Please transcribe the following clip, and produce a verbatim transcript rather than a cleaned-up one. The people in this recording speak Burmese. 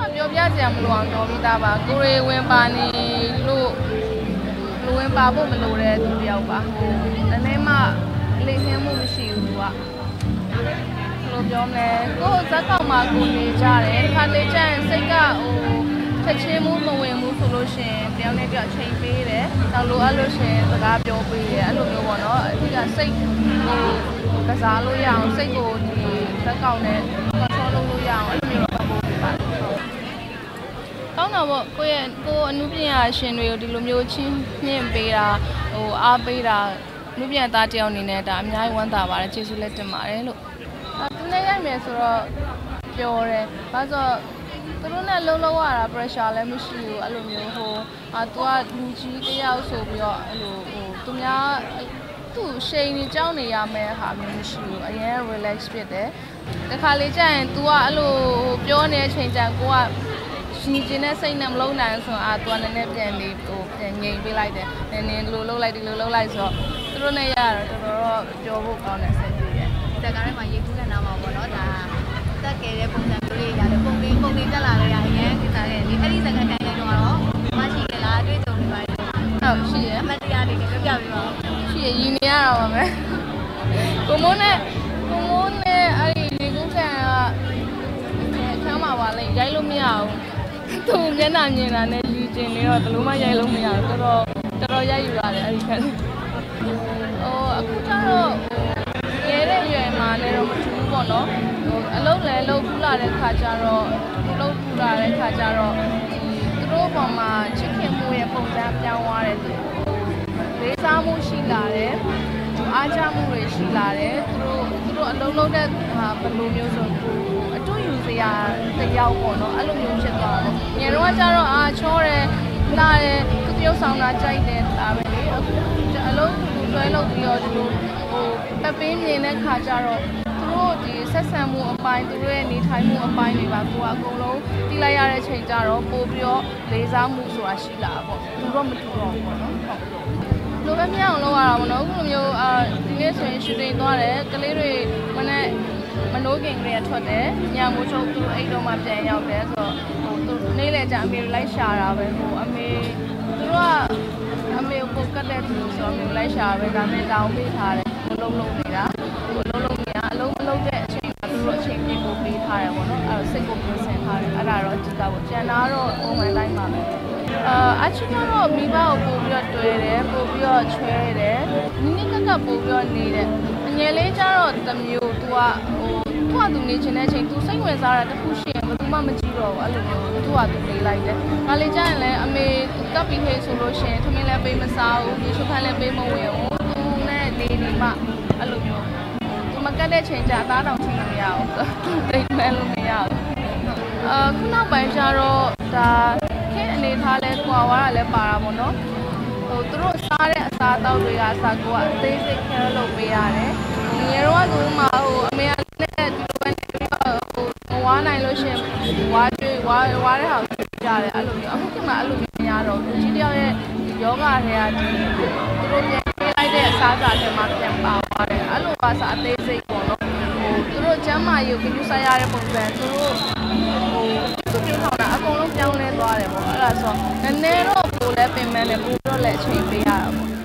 ပြောပြကြမလို့အောင်တော်ပြီးသားပါကိုရီဝင်ပါနေလို့လူဝင်ပါဖို့မလိုတဲ့သူတယောက်ပါဟိုနည်းနည်းမှလေခင်းမှုမရှိဘူးကဘယ်လိုပြောမလဲကိုဇက်ကောင်မှာကိုနေကြတယ်ခါလေးကျရင်စိတ်ကဟိုချက်ချင်းမှုမဝင်ဘူးဆိုလို့ရှိရင်တယောက်နဲ့တယောက်ချိန်ပေးတယ်တော့လိုအပ်လို့ရှိရင်စကားပြောပေးတယ်အဲ့လိုမျိုးပေါ့နော်အထက်ကစိတ်ဟိုကစားလို့ရအောင်စိတ်ကိုဒီဇက်ကောင်နဲ့ control လုပ်လို့ရအောင်အဲ့လိုမျိုးတော့ပို့ပေးပါတယ်ကောင်းတာပေါ့ကိုယ့်ရဲ့ကိုအမှုပညာရှင်တွေကိုဒီလိုမျိုးချင်းမြင့်ပေးတာဟိုအားပေးတာအမှုပညာသားတယောက်အနေနဲ့ဒါအများကြီးဝမ်းသာပါတယ်ကျေးဇူးလက်တင်ပါတယ်လို့သူနဲ့ရိုက်မယ်ဆိုတော့ပြောတယ်ဘာလို့သူတို့နဲ့လုံးလုံးရတာ pressure လည်းမရှိဘူးအဲ့လိုမျိုးဟိုအာသူကလူကြီးတယောက်ဆိုပြီးတော့အဲ့လိုဟိုသူများသူ့ရှိန်ကြီးကြောင်းနေရမယ်ဟာမျိုးမရှိဘူးအရင် relax ဖြစ်တယ်တခါလေကြာရင် तू ကအဲ့လိုပြောနေတဲ့အချိန်ကျန်ကိုကရှင်ကျင်တဲ့စိတ်နဲ့မလုံးနိုင်ဆိုတော့အာ तू ကနည်းနည်းပြန်ပြီးဟိုပြန်ငြိမ်ပေးလိုက်တယ်နည်းနည်းလိုလုံးလိုက်ဒီလိုလုံးလိုက်ဆိုတော့သူတို့နဲ့ရတော့တော်တော်ပြောဖို့ကောင်းတဲ့စိတ်ကြီးရဲ့တက္ကရာမှာရေကူးကန်နာမှာပေါ့နော်ဒါတက်ခဲ့တဲ့ပုံစံမျိုးလေးရတယ်ပုံလေးပုံလေးတက်လာခဲ့ရရင်ဒီစားရဲ့ဒီအဲ့ဒီစကားတိုင်းတိုင်းတော့မရှိကြလားအတွေ့အကြုံတွေပါတယ်ဟုတ်ရှိရအမှတ်တရတွေလည်းပြပြပေးပါဦးရှိရယူနေရတာပါမယ်ကိုမိုးနဲ့ကိုမိုးနဲ့အဲ့ဒီရေကူးကန်ကအခန်းမှာပါလေရိုက်လို့မရဘူးသူမျက်နှာမြင်တာနဲ့လူကျင်နေတော့ဘယ်လိုမှရိုက်လို့မရဘူးတော်တော်တော်တော်ရိုက်ယူရတယ်အဲ့ဒီခက်ဟိုအခုကျတော့ရဲတဲ့ရွယ်မှာလည်းတော့မထူးဘူးပေါ့နော်ဟိုအလုံးလည်းလုံးဖူးလာတဲ့ခါကျတော့လုံးဖူးလာတဲ့ခါကျတော့ဒီသူတို့ပေါ်မှာချစ်ခင်မှုရဲ့ပုံစံပြောင်းသွားတယ်သူလေးစားမှုရှိလာတယ်အားချမှုတွေရှိလာတယ်သူတို့သူတို့အလုံးလုံးတဲ့ဟာဘယ်လိုမျိုးဆိုအတူယူစရာတယောက်ပေါ့နော်အဲ့လိုမျိုးဖြစ်သွားတယ်ငယ်တော့ကျတော့အာချောတယ်လာတယ်သူတယောက်ဆောင်တာကြိုက်တယ်ဒါပဲလေအခုအလုံးသူတွဲလုပ်ပြီးတော့ဒီလိုဟိုတပ်ပင်းမြင်တဲ့ခါကျတော့သူတို့ဒီဆက်ဆံမှုအပိုင်းသူတို့ရဲ့နေထိုင်မှုအပိုင်းတွေပါကိုကအကုန်လုံးတီးလိုက်ရတဲ့ချိန်ကျတော့ပို့ပြီးတော့လေးစားမှုဆိုတာရှိလာပေါ့သူတို့မတူတော့ဘူးပေါ့နော်ဟုတ်လိုပဲမြအောင်လုပ်ရတာပေါ့နော်အခုလိုမျိုးအာဒီနေ့ဆိုရင်ရှူတင်သွားတယ်ကလေးတွေမနေ့မနိုးခင်ကလေးထွက်တယ်ညမိုးချုပ်သူအိတ်တော့မှပြန်ရောက်တယ်ဆိုတော့ဟိုသူနေ့လေကြာအမေလိုက်ရှာတာပဲဟိုအမေသူတို့ကအမေကိုကတ်တဲ့သူဆိုတော့အမေလိုက်ရှာပဲဒါနဲ့တောင်းပေးထားတယ်ဘလုံးလုံးနေတာဘလုံးလုံးနေအလုံးမလုံးတဲ့အချိန်မှာသူတို့အချိန်ပြည့်ဖို့ပေးထားတယ်ပေါ့နော်အဲ့တော့စိတ်ကိုပြင်ဆင်ထားတယ်အဲ့ဒါတော့အကြည့်တာပေါ့ကျန်တာတော့ပုံမှန်တိုင်းပါပဲအာအချစ်ကတော့မိဘကိုပို့ပြီးတော့တွေ့တယ်ပို့ပြီးတော့ချွဲတယ်နိနိကကပို့ပြီးတော့နေတယ်အငယ်လေးကျတော့တမျိုးသူကဟိုသူကသူနေချင်တဲ့အချိန်သူစိတ်ဝင်စားတာတခုရှိရင်ဘယ်သူမှမကြည့်တော့ဘူးအဲ့လိုမျိုးသူကသူလေးလိုက်တယ်ငါလေးကျရင်လည်းအမေကပ်ပြီးဟေးဆိုလို့ရှိရင်ထမင်းလည်းပေးမစားဘူးဒီချုပ်ခန်းလည်းပေးမဝင်ဘူးသူနဲ့နေနေမှအဲ့လိုမျိုးသူမကတ်တဲ့ချိန်ကျအသားတောင်ထိလို့မရဘူးတိတ်မဲလို့မရဘူးအာခုနောက်ပိုင်းကျတော့ဒါအနေထားလဲကွာဝါတာလဲပါတာပေါ့နော်ဟိုသူတို့စားတဲ့အစားအသောက်တွေကစာကိုကအသေးစိတ်ခဲလုပ်ပေးရတယ်ငယ်တော့ကဆိုမှဟိုအမေကလည်းဒီလိုပဲနေပြီးတော့ဟိုမဝါနိုင်လို့ရှင်ဝါကျွေးဝါဝါတဲ့ဟာကိုကြရတယ်အဲ့လိုမျိုးအခုကမှအဲ့လိုမျိုးမရတော့ဘူးကြီးတယောက်ရဲ့ယောဂတွေကဒီသူတို့ပြန်ပေးလိုက်တဲ့အစားအစာတွေမှာပြန်ပါသွားတယ်အဲ့လိုပါစားအသေးစိတ်ပေါ့နော်ဟိုသူတို့ကျမ်းမာရေးကိုပြုစားရတဲ့ပုံစံသူတို့ဟိုသူပြောထားတာအကုန်လုံးပြောင်းလဲသွားတယ်ပေါ့အဲ့ဒါဆိုနည်းနည်းတော့ပိုလဲပင်မနဲ့ပိုတော့လည်းအချိန်ပေးရတာပေါ့